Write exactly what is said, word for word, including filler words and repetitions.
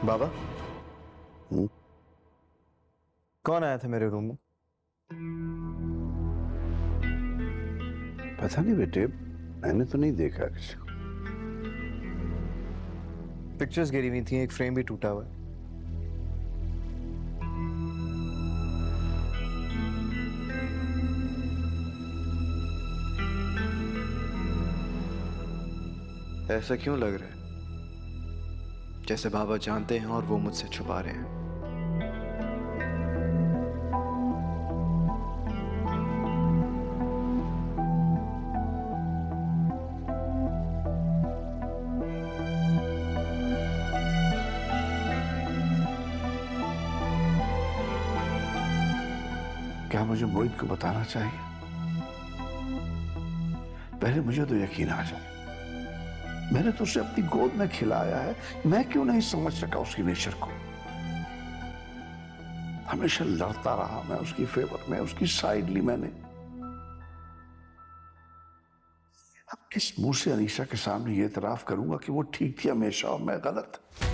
बाबा, हम्म? कौन आया था मेरे रूम में? पता नहीं बेटे, मैंने तो नहीं देखा किसी को। पिक्चर्स गिरी हुई थी, एक फ्रेम भी टूटा हुआ है। ऐसा क्यों लग रहा है जैसे बाबा जानते हैं और वो मुझसे छुपा रहे हैं? क्या मुझे मोहित को बताना चाहिए? पहले मुझे तो यकीन आ जाए। मैंने तो उसे अपनी गोद में खिलाया है, मैं क्यों नहीं समझ सका उसकी नेचर को। हमेशा लड़ता रहा मैं उसकी फेवर में, उसकी साइड ली मैंने। अब किस मुंह से अनीशा के सामने ये इतराफ करूंगा कि वो ठीक थी हमेशा और मैं गलत?